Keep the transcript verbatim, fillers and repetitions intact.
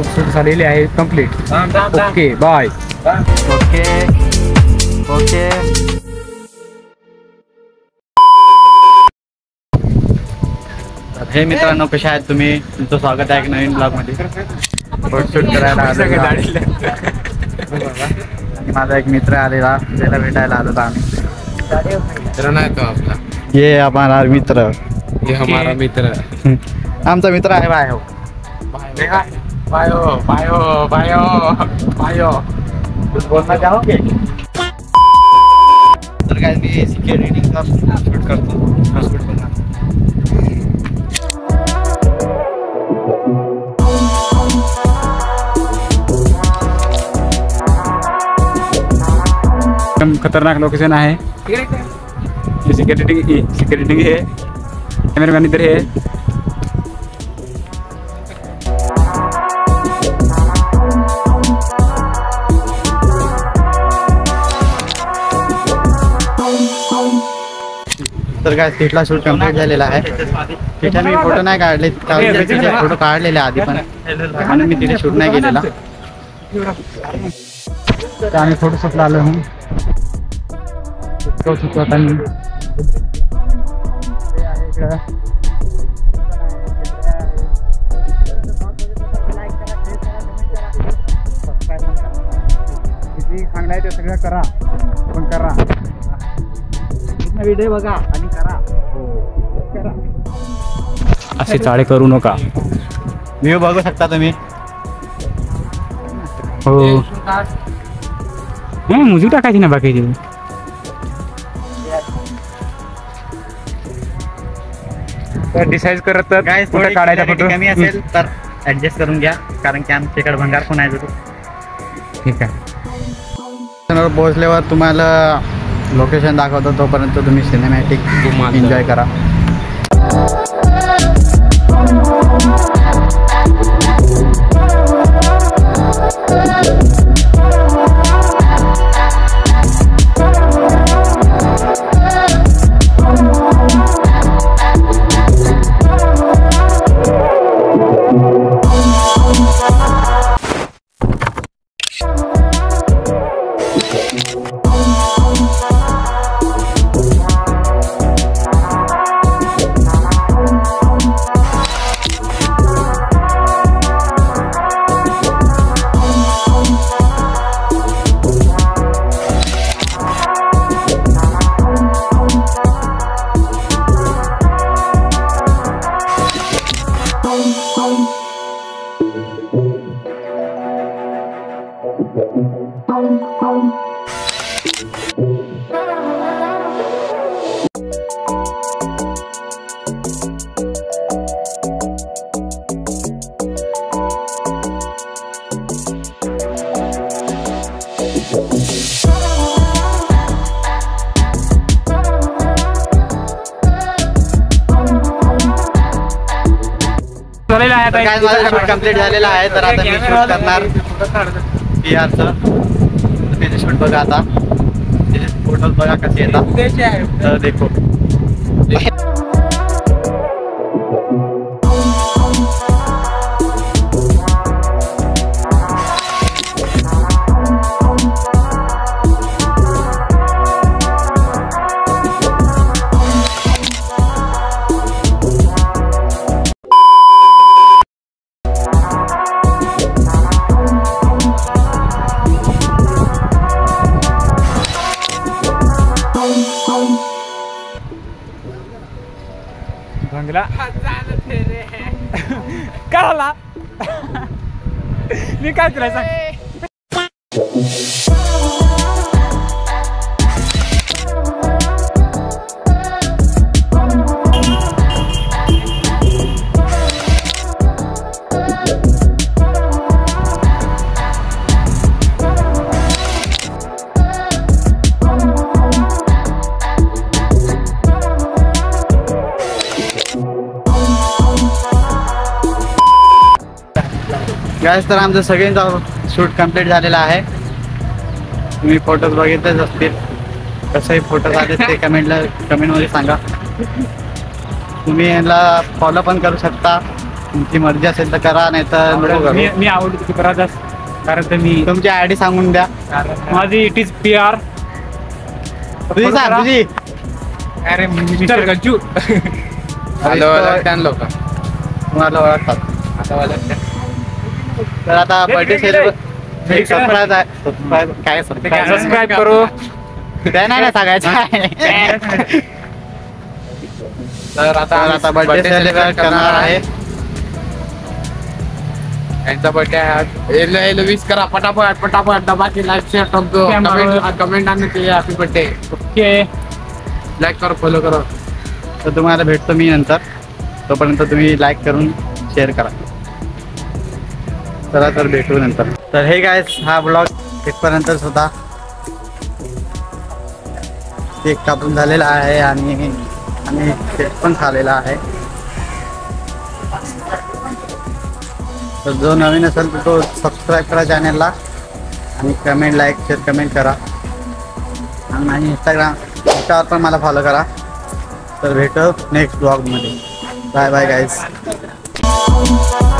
Shoot झालेली आहे complete. Okay bye. Okay okay. हे मित्रांनो कशा आहेत तुम्ही? तुमचं स्वागत आहे एक नवीन ब्लॉग मध्ये. फोटोशूट करायला आलो आणि माझा एक मित्र आलेला, त्याला भेटायला आलो आम्ही. मित्र नाही तो आपला, ये हमारा मित्र, ये हमारा मित्र. आमचा मित्र आहे. बाय हो बायो बायो बायो बायो. बोलना चाहोगे? तर काय मी सिक्युरिटीचा शूट करतो. शूट करणार खतरनाक लोकेशन आहे. सिक्युरिटी सिक्युरिटी है, कॅमेरामॅन इधर है. तर काय तिथला शूट कंप्लीट झालेला आहे. तिथे मी फोटो नाही काढले, फोटो काढलेले आधी पण, म्हणून मी तिथे शूट नाही केलेला. तर आम्ही फोटोशूटला आलो हूँ. आता मी सांगणार ते सगळं करा, पण करा. व्हिडिओ बघा आणि करा. असे चाळे करू नका. व्ह्यू बघू शकता तुम्ही. हो म्युझिक टाकायची ना बाकीची. तर डिसाईड करत तर काय कुठे काढायचा फोटो कमी असेल तर ऍडजस्ट करून घ्या, कारण की आमच्याकडे भंगार पण आहे. ठीक आहे. पोहोचल्यावर तुम्हाला लोकेशन दाखवतो, तोपर्यंत तुम्ही सिनेमॅटिक एन्जॉय करा. कंप्लीट झालेला आहे. तर आता मी शूट करणार पी आरचं. त्याचे शूट बघा, आता त्याचे फोटोज बघा कसे येतात. तर देखो काय मी काय तुला सांग. गॅस तर आमचं सगळ्यांचा शूट कंप्लीट झालेला आहे. तुम्ही फोटोज बघितलेच असतील, कसेही फोटोज आले ते कमेंटला कमेंटमध्ये सांगा. तुम्ही याला फॉलो पण करू शकता तुमची मर्जी असेल तर करा, नाही तर नको करू. मी मी आवडतो तुझी करायचं कारण तर मी तुमची आय डी सांगून द्या. माझी इट इज पी आर. तुझी सांग तुझी. अरे मिस्टर गज्जू. हॅलो लोक तुम्हाला ओळखतात. तर आता बर्थडे सेलिब्रेट सरप्राईज आहे. सरप्राईज काय सरप्राईज सबस्क्राईब करू. ते नाही ना सांगायचं आहे. तर आता तर आता बर्थडे सेलिब्रेट करणार आहे. यांचा बर्थडे आहे. विश करा पटापट पटापट. डबा की लाईक शेअर टाकतो. कमेंट कमेंट आणि ते हॅपी बर्थडे. ओके लाईक करो फॉलो करो. तर तुम्हाला भेटतो मी नंतर. तोपर्यंत तुम्ही लाईक करून शेअर करा. चला तर भेटू नंतर. तर हे गाइस हा ब्लॉग इथपर्यंतच होता. केक कापून झालेला आहे आणि आणि केक पण खाल्लेला आहे. तर जो नवीन असेल तर तो सबस्क्राईब करा चॅनलला आणि कमेंट लाईक शेअर कमेंट करा आणि इंस्टाग्राम इंस्टावर पण मला फॉलो करा. तर भेटू नेक्स्ट ब्लॉगमध्ये. Bye bye guys.